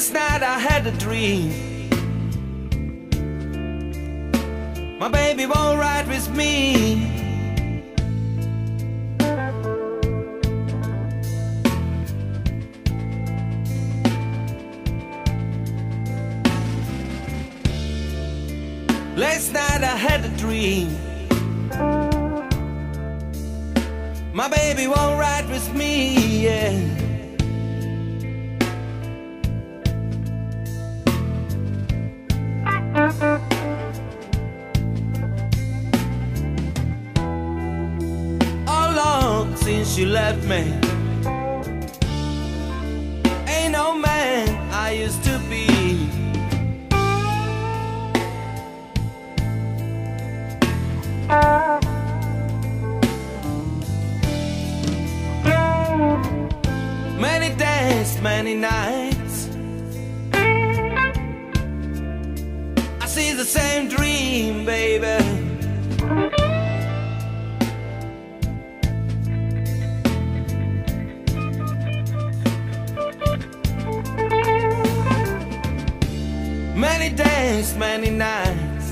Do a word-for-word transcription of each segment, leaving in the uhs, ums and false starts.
Last night I had a dream. My baby won't ride with me. Last night I had a dream. My baby won't ride with me, yeah. All long since you left me, ain't no man I used to be. Many days, many nights, I see the same dream, baby. Many days, many nights,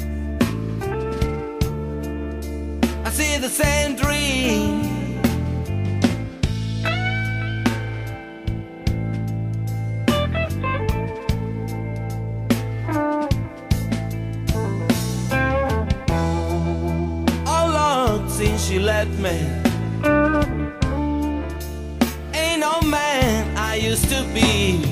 I see the same dream. All long since you left me, ain't no man I used to be.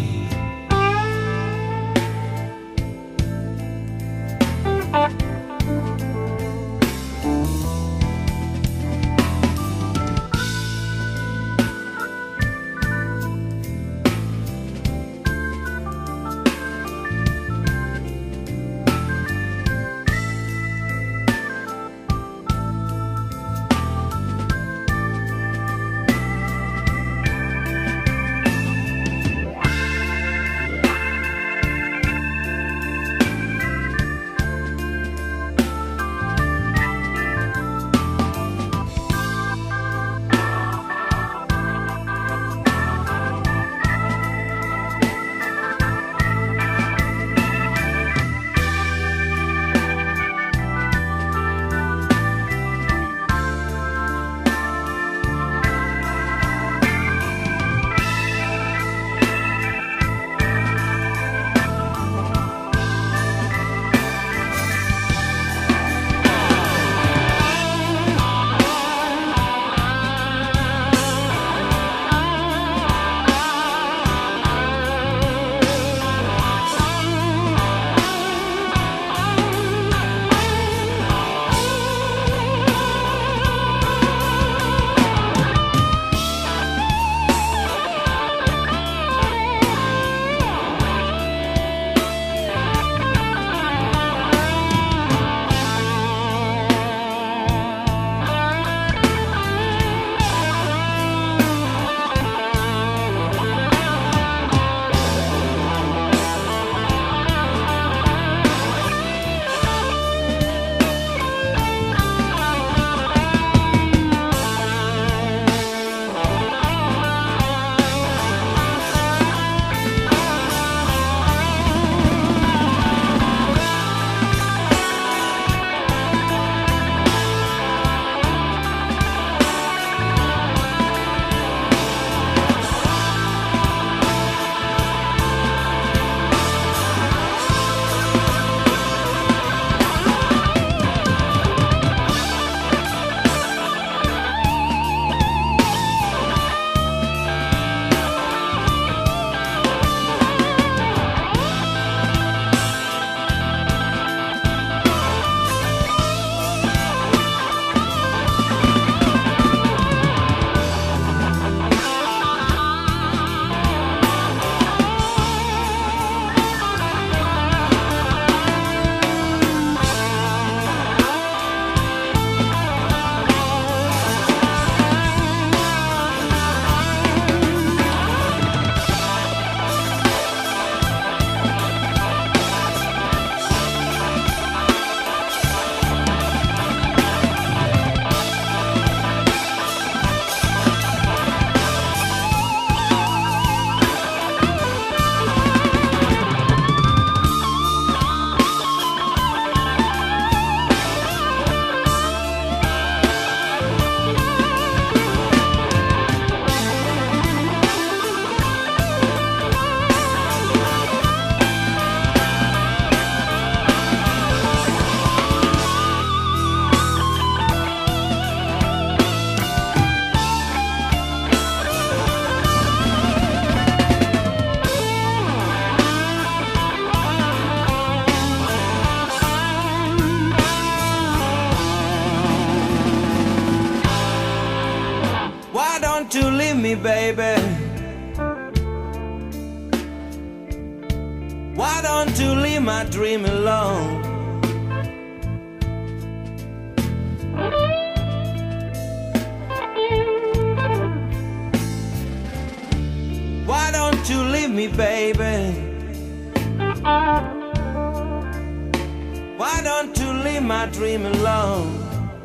don't you leave my dream alone? Why don't you leave me, baby? Why don't you leave my dream alone?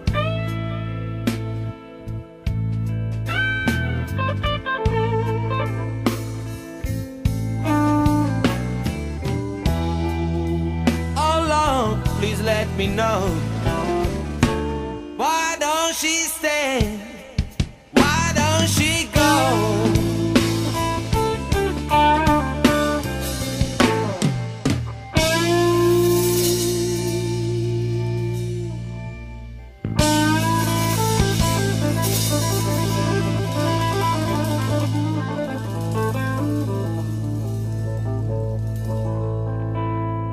Oh Lord, please let me know. Why don't she stay?